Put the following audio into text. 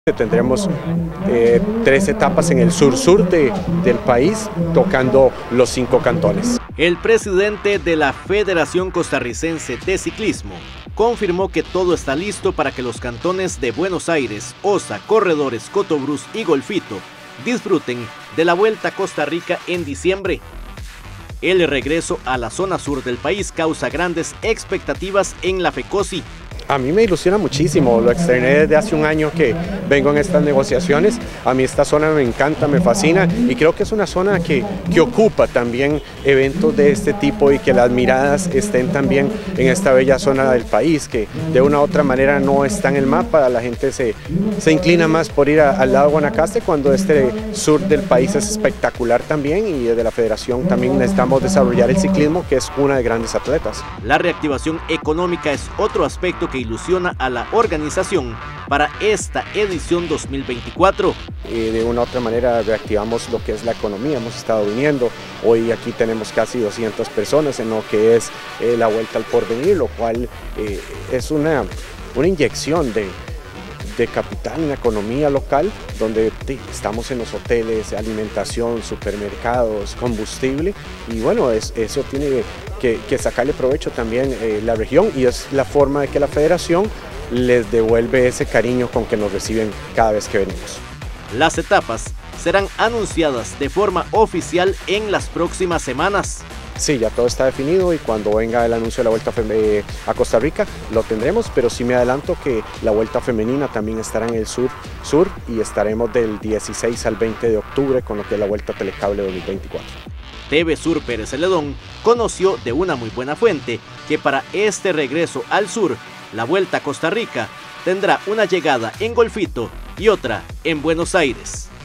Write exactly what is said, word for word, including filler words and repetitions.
Tendremos eh, tres etapas en el sur-sur de, del país, tocando los cinco cantones. El presidente de la Federación Costarricense de Ciclismo confirmó que todo está listo para que los cantones de Buenos Aires, Osa, Corredores, Cotobruz y Golfito disfruten de la Vuelta a Costa Rica en diciembre. El regreso a la zona sur del país causa grandes expectativas en la FECOSI. A mí me ilusiona muchísimo, lo externé desde hace un año que vengo en estas negociaciones. A mí esta zona me encanta, me fascina y creo que es una zona que, que ocupa también eventos de este tipo y que las miradas estén también en esta bella zona del país, que de una u otra manera no está en el mapa. La gente se, se inclina más por ir a, al lado de Guanacaste, cuando este sur del país es espectacular también, y desde la federación también necesitamos desarrollar el ciclismo, que es una de grandes atletas. La reactivación económica es otro aspecto que ilusiona a la organización para esta edición dos mil veinticuatro. Y de una u otra manera reactivamos lo que es la economía. Hemos estado viniendo, hoy aquí tenemos casi doscientas personas en lo que es eh, la Vuelta al Porvenir, lo cual eh, es una, una inyección de, de capital en la economía local, donde sí, estamos en los hoteles, alimentación, supermercados, combustible, y bueno, es, eso tiene que, que sacarle provecho también eh, la región, y es la forma de que la federación les devuelve ese cariño con que nos reciben cada vez que venimos. Las etapas serán anunciadas de forma oficial en las próximas semanas. Sí, ya todo está definido, y cuando venga el anuncio de la Vuelta a Costa Rica lo tendremos, pero sí me adelanto que la Vuelta Femenina también estará en el sur, sur y estaremos del dieciséis al veinte de octubre con lo que es la Vuelta Telecable dos mil veinticuatro. T V Sur Pérez Celedón conoció de una muy buena fuente que para este regreso al sur, la Vuelta a Costa Rica tendrá una llegada en Golfito y otra en Buenos Aires.